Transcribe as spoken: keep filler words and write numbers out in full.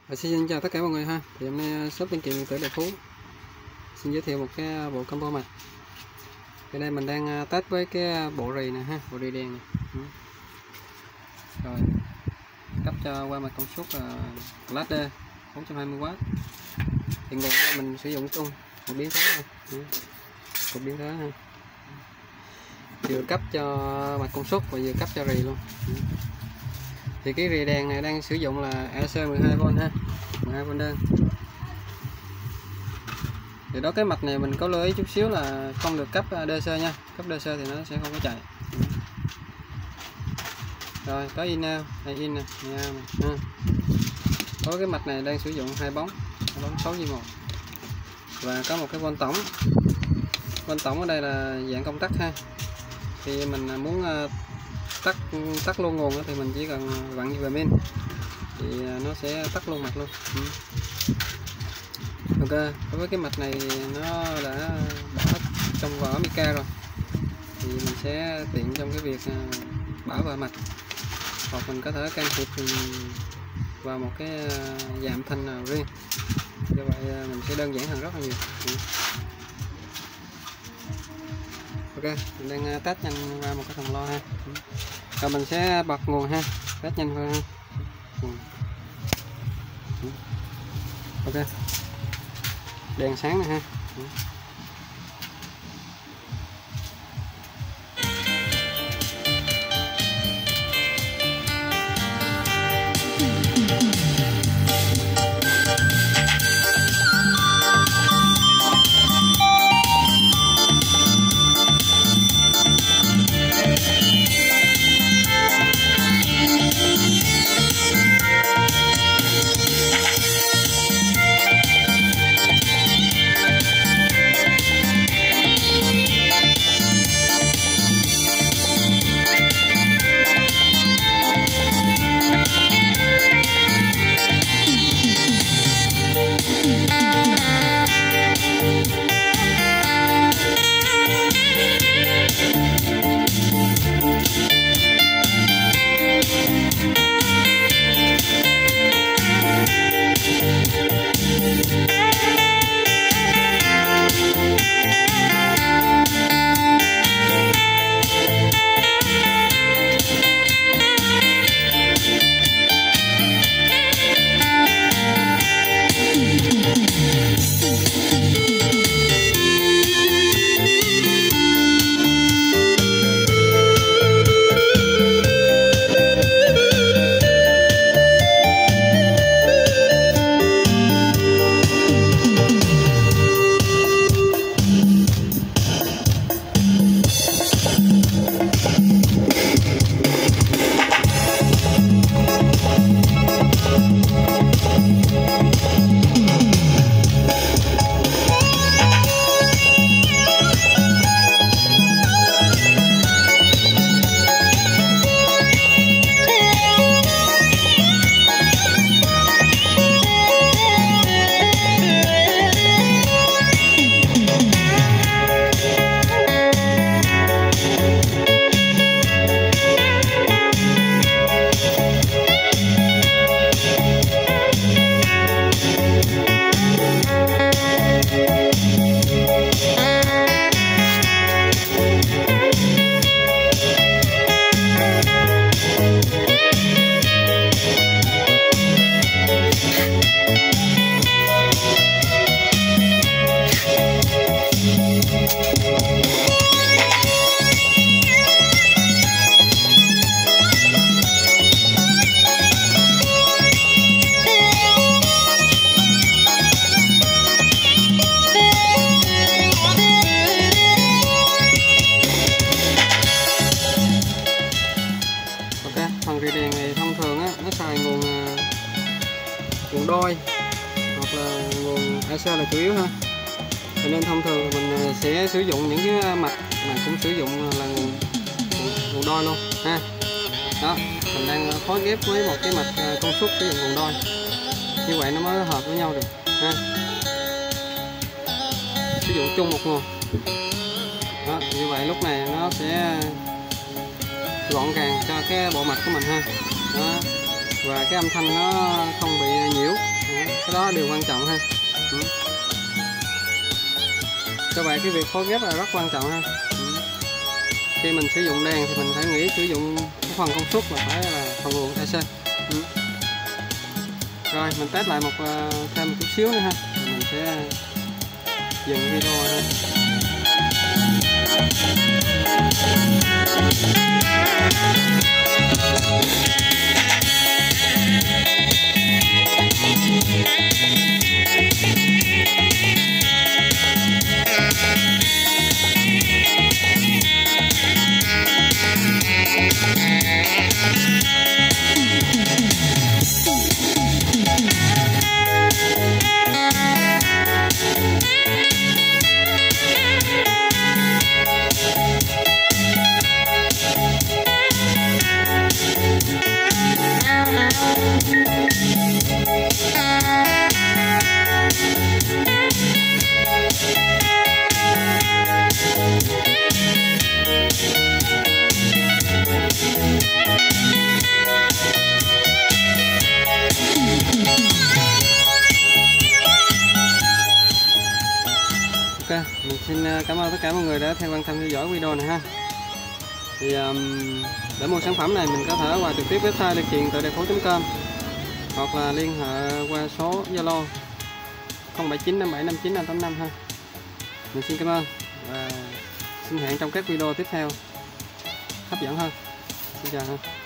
À, xin chào tất cả mọi người ha. Thì hôm nay shop linh kiện điện tử Đại Phú xin giới thiệu một cái bộ combo mạch. Cái đây mình đang test với cái bộ rì này ha, bộ rì đèn này. Rồi cấp cho qua mặt công suất là Class D bốn trăm hai mươi oát. Thì nguồn mình sử dụng chung một biến thế này. Một biến thế ha. Vừa cấp cho mặt công suất và vừa cấp cho rì luôn. Thì cái rì đèn này đang sử dụng là a xê mười hai vôn ha, mười hai vôn đơn. Thì đó, cái mạch này mình có lưu ý chút xíu là không được cấp đê xê nha, cấp đê xê thì nó sẽ không có chạy. Rồi có in nào, đây in nè, ha. Có cái mạch này đang sử dụng hai bóng, hai bóng sáu gi một và có một cái vôn tổng. Vôn tổng ở đây là dạng công tắc ha. Thì mình muốn tắt tắt luôn nguồn thì mình chỉ cần vặn về min thì nó sẽ tắt luôn mạch luôn. Ừ. Ok, đối với cái mạch này nó đã bỏ trong vỏ mica rồi thì mình sẽ tiện trong cái việc bảo vệ mạch, hoặc mình có thể can thiệp vào một cái giảm thanh nào riêng, như vậy mình sẽ đơn giản hơn rất là nhiều. Ừ. Ok, mình đang test nhanh qua một cái thằng lo ha. Rồi mình sẽ bật nguồn ha, test nhanh hơn ha. Ok, đèn sáng này ha. Phần rì đèn này thông thường á, nó xài nguồn nguồn đôi hoặc là nguồn a xê là chủ yếu ha. Cho nên thông thường mình sẽ sử dụng những cái mạch mà cũng sử dụng là nguồn nguồn đôi luôn ha. Đó, mình đang phối ghép với một cái mạch công suất sử dụng nguồn đôi, như vậy nó mới hợp với nhau được ha. Sử dụng chung một nguồn. Đó, như vậy lúc này nó sẽ gọn gàng cho cái bộ mạch của mình ha. Đó. Và cái âm thanh nó không bị nhiễu. đó điều quan trọng ha. Ừ. Cho vậy cái việc phối ghép là rất quan trọng ha. Ừ. Khi mình sử dụng đèn thì mình phải nghĩ sử dụng cái phần công suất là phải là phần nguồn a xê. Ừ. Rồi mình test lại một uh, thêm một chút xíu nữa ha, rồi mình sẽ dừng video ha. Ok, mình xin cảm ơn tất cả mọi người đã theo quan tâm theo dõi video này ha. Thì um, để mua sản phẩm này mình có thể qua trực tiếp website liên kiện tự đẹp phố chấm com hoặc là liên hệ qua số Zalo không bảy chín năm bảy năm chín năm tám năm ha. Mình xin cảm ơn và xin hẹn trong các video tiếp theo hấp dẫn hơn. Xin chào ha.